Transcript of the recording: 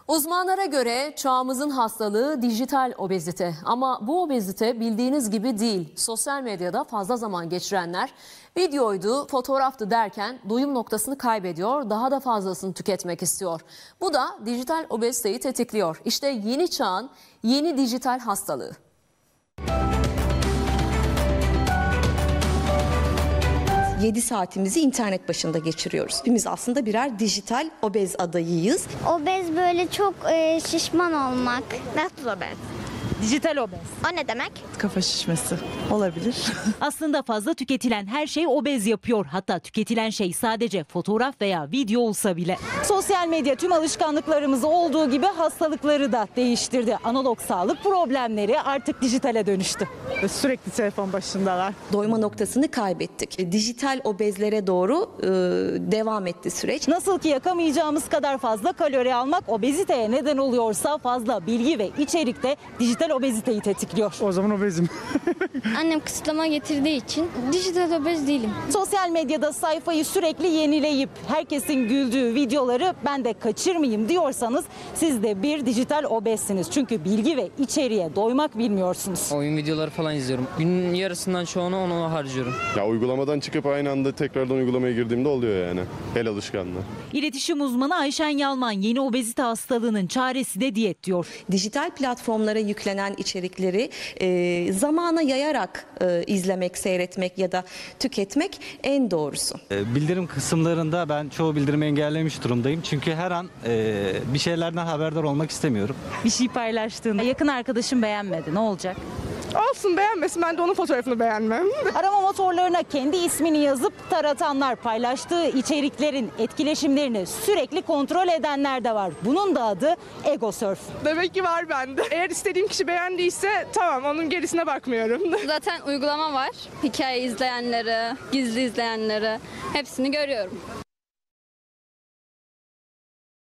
Uzmanlara göre çağımızın hastalığı dijital obezite. Ama bu obezite bildiğiniz gibi değil. Sosyal medyada fazla zaman geçirenler videoydu, fotoğraftı derken doyum noktasını kaybediyor, daha da fazlasını tüketmek istiyor. Bu da dijital obeziteyi tetikliyor. İşte yeni çağın yeni dijital hastalığı. ...7 saatimizi internet başında geçiriyoruz. Hepimiz aslında birer dijital obez adayıyız. Obez böyle çok şişman olmak. Nasıl obez? Dijital obez. O ne demek? Kafa şişmesi olabilir. Aslında fazla tüketilen her şey obez yapıyor. Hatta tüketilen şey sadece fotoğraf veya video olsa bile. Sosyal medya tüm alışkanlıklarımızı olduğu gibi hastalıkları da değiştirdi. Analog sağlık problemleri artık dijitale dönüştü. Sürekli telefon başındalar. Doyma noktasını kaybettik. Dijital obezlere doğru devam etti süreç. Nasıl ki yakamayacağımız kadar fazla kalori almak obeziteye neden oluyorsa fazla bilgi ve içerik de dijital obeziteyi tetikliyor. O zaman obezim. Annem kısıtlama getirdiği için dijital obez değilim. Sosyal medyada sayfayı sürekli yenileyip herkesin güldüğü videoları ben de kaçırmayayım diyorsanız siz de bir dijital obezsiniz. Çünkü bilgi ve içeriğe doymak bilmiyorsunuz. Oyun videoları falan izliyorum. Günün yarısından çoğunu ona harcıyorum. Ya uygulamadan çıkıp aynı anda tekrardan uygulamaya girdiğimde oluyor yani. El alışkanlığı. İletişim uzmanı Ayşen Yalman yeni obezite hastalığının çaresi de diyet diyor. Dijital platformlara yüklenen içerikleri zamana yayarak izlemek, seyretmek ya da tüketmek en doğrusu. Bildirim kısımlarında ben çoğu bildirimi engellemiş durumdayım. Çünkü her an bir şeylerden haberdar olmak istemiyorum. Bir şey paylaştığında yakın arkadaşım beğenmedi, ne olacak? Olsun, beğenmesin, ben de onun fotoğrafını beğenmem. Arama motorlarına kendi ismini yazıp taratanlar, paylaştığı içeriklerin etkileşimlerini sürekli kontrol edenler de var. Bunun da adı ego surf. Demek ki var bende. Eğer istediğim kişi beğendiyse tamam, onun gerisine bakmıyorum. Zaten uygulama var. Hikaye izleyenleri, gizli izleyenleri hepsini görüyorum.